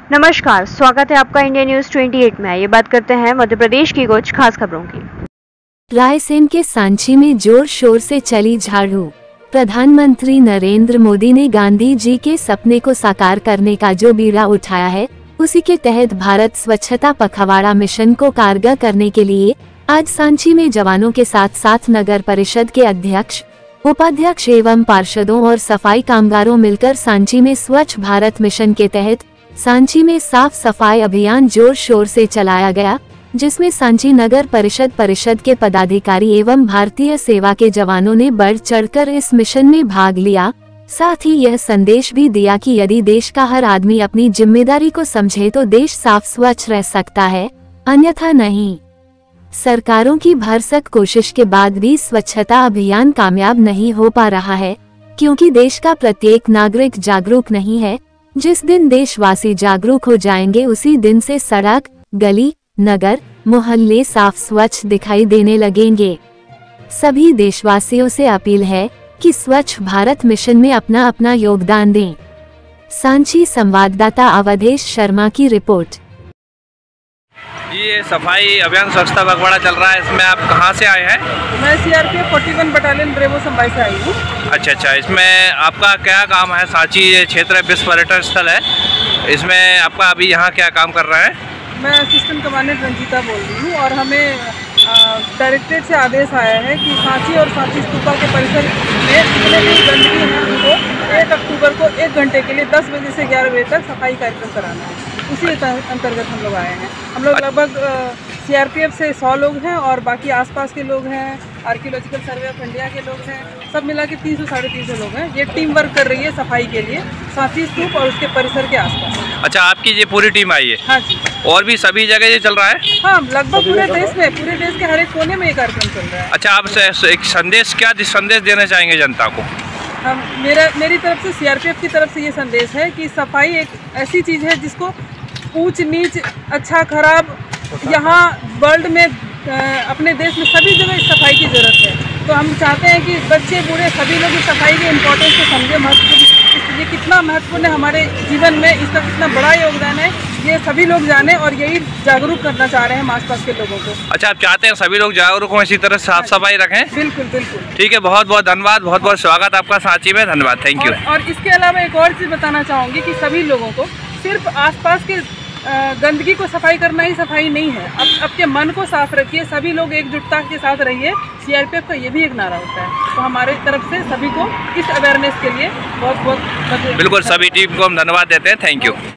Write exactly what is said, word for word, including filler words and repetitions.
नमस्कार, स्वागत है आपका इंडिया न्यूज अट्ठाईस में। ये बात करते हैं मध्य प्रदेश की कुछ खास खबरों की। रायसेन के सांची में जोर शोर से चली झाड़ू। प्रधानमंत्री नरेंद्र मोदी ने गांधी जी के सपने को साकार करने का जो बीड़ा उठाया है, उसी के तहत भारत स्वच्छता पखवाड़ा मिशन को कारगर करने के लिए आज सांची में जवानों के साथ साथ नगर परिषद के अध्यक्ष, उपाध्यक्ष एवं पार्षदों और सफाई कामगारों मिलकर सांची में स्वच्छ भारत मिशन के तहत सांची में साफ सफाई अभियान जोर शोर से चलाया गया, जिसमें सांची नगर परिषद परिषद के पदाधिकारी एवं भारतीय सेवा के जवानों ने बढ़ चढ़कर इस मिशन में भाग लिया। साथ ही यह संदेश भी दिया कि यदि देश का हर आदमी अपनी जिम्मेदारी को समझे तो देश साफ स्वच्छ रह सकता है, अन्यथा नहीं। सरकारों की भरसक कोशिश के बाद भी स्वच्छता अभियान कामयाब नहीं हो पा रहा है, क्योंकि देश का प्रत्येक नागरिक जागरूक नहीं है। जिस दिन देशवासी जागरूक हो जाएंगे, उसी दिन से सड़क, गली, नगर, मोहल्ले साफ स्वच्छ दिखाई देने लगेंगे। सभी देशवासियों से अपील है कि स्वच्छ भारत मिशन में अपना अपना योगदान दें। सांची संवाददाता अवधेश शर्मा की रिपोर्ट। ये सफाई अभियान स्वच्छता पखवाड़ा चल रहा है, इसमें आप कहाँ से आए हैं? मैं सीआरपीएफ इकतालीस बटालियन ब्रेवो संभाई से आई हूँ। अच्छा अच्छा, इसमें आपका क्या काम है? सांची ये क्षेत्र विश्व पर्यटन स्थल है, इसमें आपका अभी यहाँ क्या काम कर रहा है? मैं असिस्टेंट कमांडेंट रंजीता बोल रही हूँ और हमें डायरेक्टरेट से आदेश आया है कि सांची और सांची स्तूपा के परिसर में जितने भी गंदगी है उनको एक अक्टूबर को एक घंटे के लिए दस बजे से ग्यारह बजे तक सफाई कार्यक्रम कराना है। उसी अंतर्गत हम लोग आए हैं। हम लोग लगभग सीआरपीएफ से सौ लोग हैं और बाकी आसपास के लोग हैं, आर्कियोलॉजिकल सर्वे ऑफ इंडिया के लोग हैं, सब मिला के तीन सौ साढ़े तीन सौ लोग हैं। ये टीम वर्क कर रही है सफाई के लिए सांची स्तूप और उसके परिसर के आसपास। अच्छा, आपकी ये पूरी टीम आई है? हाँ जी। और भी सभी जगह ये चल रहा है? हाँ, लगभग पूरे देश में, पूरे देश के हर एक कोने में ये कार्यक्रम चल रहा है। अच्छा, आप एक संदेश, क्या संदेश देना चाहेंगे जनता को? हम मेरा मेरी तरफ से, सीआरपीएफ की तरफ से ये संदेश है कि सफाई एक ऐसी चीज़ है जिसको ऊंच नीच, अच्छा खराब, यहाँ वर्ल्ड में अपने देश में सभी जगह सफाई की ज़रूरत है। तो हम चाहते हैं कि बच्चे बूढ़े सभी लोग इस सफाई के इम्पोर्टेंस को समझें, महत्व, ये कितना महत्वपूर्ण है हमारे जीवन में, इसका कितना बड़ा योगदान है, ये सभी लोग जाने और यही जागरूक करना चाह रहे हैं हम आसपास के लोगों को। अच्छा, आप चाहते हैं सभी लोग जागरूक हों, इसी तरह साफ सफाई रखें? बिल्कुल बिल्कुल। ठीक है, बहुत बहुत धन्यवाद, बहुत बहुत स्वागत आपका सांची में, धन्यवाद, थैंक यू। और इसके अलावा एक और चीज़ बताना चाहूँगी कि सभी लोगों को सिर्फ आसपास के गंदगी को सफाई करना ही सफाई नहीं है, अब आपके मन को साफ रखिए, सभी लोग एकजुटता के साथ रहिए। सीआरपीएफ का ये भी एक नारा होता है। तो हमारे तरफ से सभी को इस अवेयरनेस के लिए बहुत बहुत बिल्कुल, सभी टीम को हम धन्यवाद देते हैं, थैंक यू।